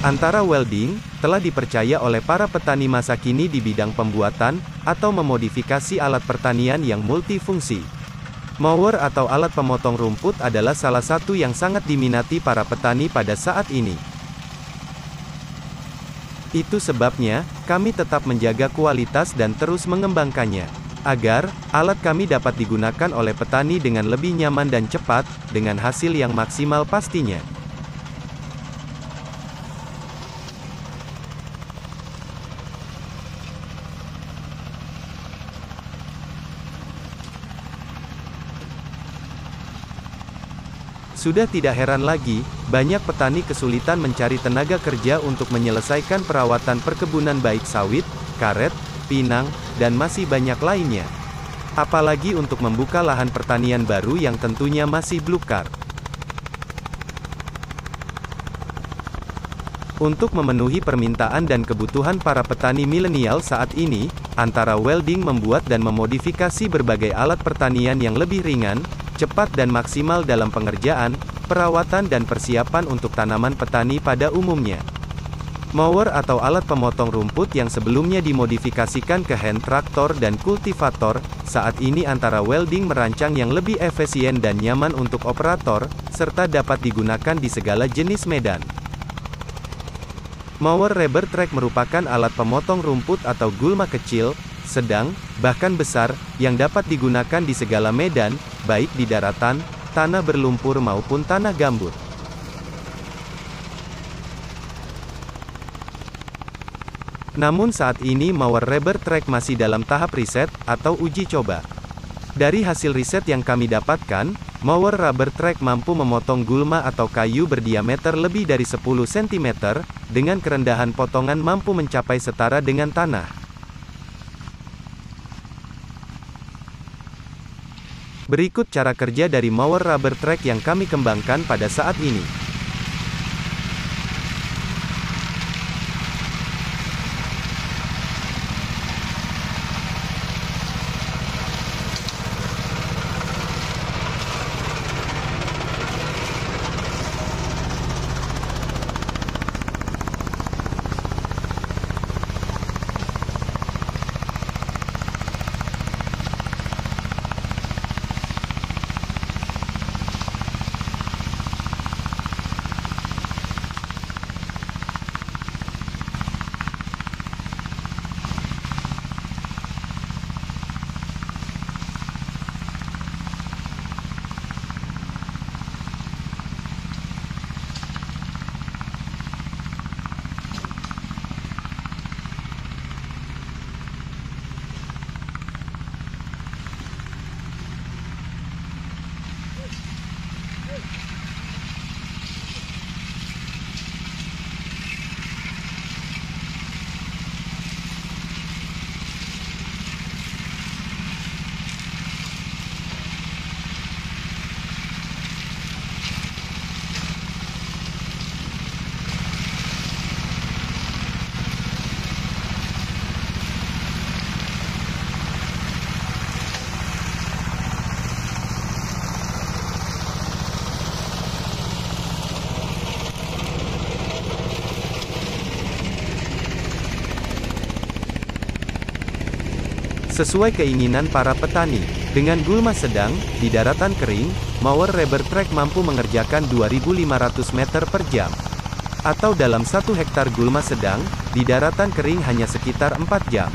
Antara welding, telah dipercaya oleh para petani masa kini di bidang pembuatan, atau memodifikasi alat pertanian yang multifungsi. Mower atau alat pemotong rumput adalah salah satu yang sangat diminati para petani pada saat ini. Itu sebabnya, kami tetap menjaga kualitas dan terus mengembangkannya, agar alat kami dapat digunakan oleh petani dengan lebih nyaman dan cepat, dengan hasil yang maksimal pastinya. Sudah tidak heran lagi, banyak petani kesulitan mencari tenaga kerja untuk menyelesaikan perawatan perkebunan baik sawit, karet, pinang, dan masih banyak lainnya. Apalagi untuk membuka lahan pertanian baru yang tentunya masih belukar. Untuk memenuhi permintaan dan kebutuhan para petani milenial saat ini, antara welding membuat dan memodifikasi berbagai alat pertanian yang lebih ringan, cepat dan maksimal dalam pengerjaan, perawatan dan persiapan untuk tanaman petani pada umumnya. Mower atau alat pemotong rumput yang sebelumnya dimodifikasikan ke hand traktor dan kultivator, saat ini antara welding merancang yang lebih efisien dan nyaman untuk operator, serta dapat digunakan di segala jenis medan. Mower rubber track merupakan alat pemotong rumput atau gulma kecil, sedang, bahkan besar, yang dapat digunakan di segala medan, baik di daratan, tanah berlumpur maupun tanah gambut. Namun saat ini mower rubber track masih dalam tahap riset, atau uji coba. Dari hasil riset yang kami dapatkan, mower rubber track mampu memotong gulma atau kayu berdiameter lebih dari 10 cm, dengan kerendahan potongan mampu mencapai setara dengan tanah. Berikut cara kerja dari mower rubber track yang kami kembangkan pada saat ini. Sesuai keinginan para petani, dengan gulma sedang, di daratan kering, mower rubber track mampu mengerjakan 2.500 meter per jam. Atau dalam 1 hektar gulma sedang, di daratan kering hanya sekitar 4 jam.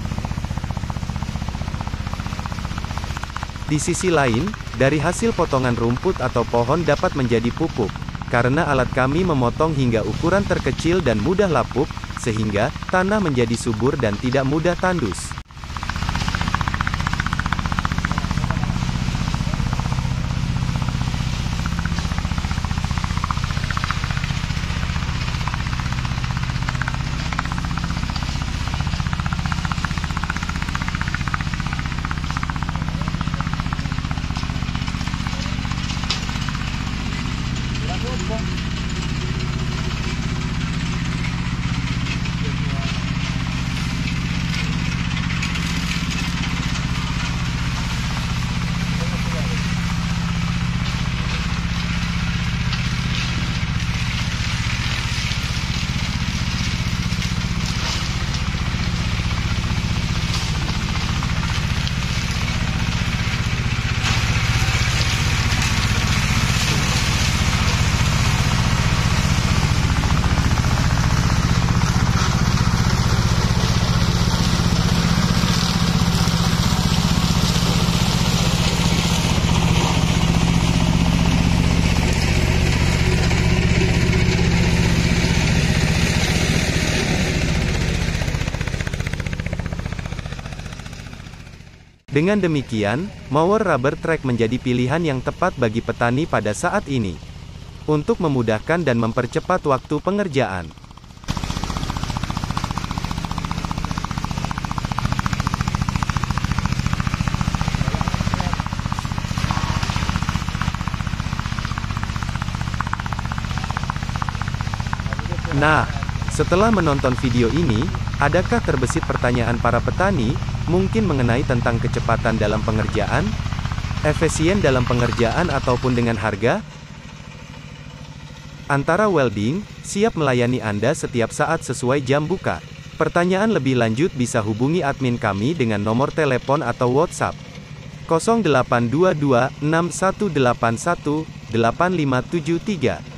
Di sisi lain, dari hasil potongan rumput atau pohon dapat menjadi pupuk, karena alat kami memotong hingga ukuran terkecil dan mudah lapuk, sehingga tanah menjadi subur dan tidak mudah tandus. Dengan demikian, mower rubber track menjadi pilihan yang tepat bagi petani pada saat ini. Untuk memudahkan dan mempercepat waktu pengerjaan. Nah, setelah menonton video ini, adakah terbesit pertanyaan para petani, mungkin mengenai tentang kecepatan dalam pengerjaan, efisien dalam pengerjaan ataupun dengan harga? Antara Welding, siap melayani Anda setiap saat sesuai jam buka. Pertanyaan lebih lanjut bisa hubungi admin kami dengan nomor telepon atau WhatsApp 0822 6181 8573.